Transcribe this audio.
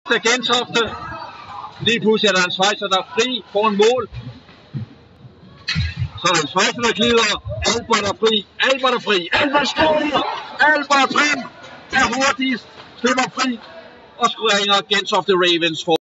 af Gentofte. Lige pludselig er der en svejser, der er fri foran mål. Så er der en svejser, der glider. Albert er fri. Albert er fri. Albert scorer. Albert Trim er hurtigst. Slipper fri. Og springer Gentofte Ravens for.